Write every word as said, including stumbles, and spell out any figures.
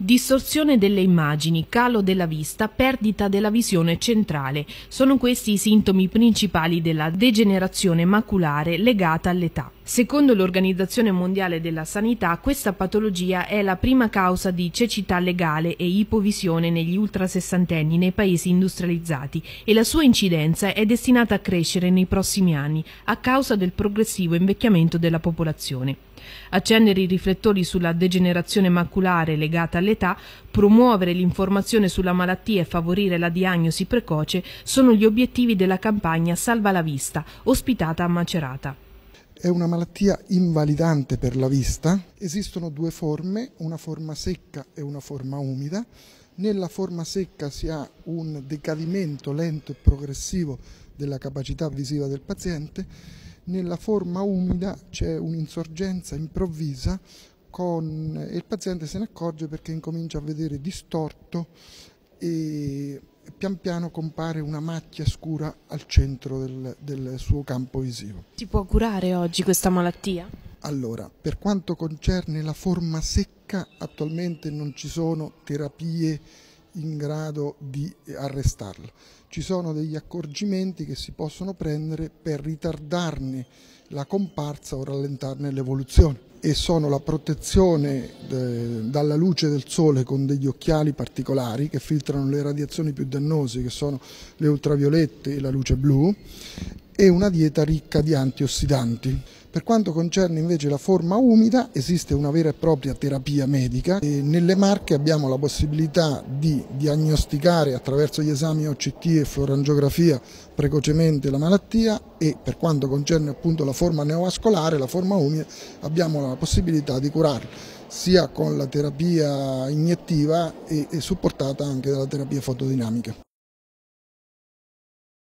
Distorsione delle immagini, calo della vista, perdita della visione centrale. Sono questi i sintomi principali della degenerazione maculare legata all'età. Secondo l'Organizzazione Mondiale della Sanità, questa patologia è la prima causa di cecità legale e ipovisione negli ultrasessantenni nei paesi industrializzati e la sua incidenza è destinata a crescere nei prossimi anni a causa del progressivo invecchiamento della popolazione. Accendere i riflettori sulla degenerazione maculare legata all'età, promuovere l'informazione sulla malattia e favorire la diagnosi precoce sono gli obiettivi della campagna Salva la Vista, ospitata a Macerata. È una malattia invalidante per la vista. Esistono due forme, una forma secca e una forma umida. Nella forma secca si ha un decadimento lento e progressivo della capacità visiva del paziente. Nella forma umida c'è un'insorgenza improvvisa con, e il paziente se ne accorge perché incomincia a vedere distorto e pian piano compare una macchia scura al centro del, del suo campo visivo. Si può curare oggi questa malattia? Allora, per quanto concerne la forma secca, attualmente non ci sono terapie in grado di arrestarla. Ci sono degli accorgimenti che si possono prendere per ritardarne la comparsa o rallentarne l'evoluzione e sono la protezione de, dalla luce del sole con degli occhiali particolari che filtrano le radiazioni più dannose, che sono le ultraviolette e la luce blu, e una dieta ricca di antiossidanti. Per quanto concerne invece la forma umida, esiste una vera e propria terapia medica e nelle Marche abbiamo la possibilità di diagnosticare attraverso gli esami O C T e fluorangiografia precocemente la malattia e per quanto concerne appunto la forma neovascolare, la forma umida, abbiamo la possibilità di curarla sia con la terapia iniettiva e, e supportata anche dalla terapia fotodinamica.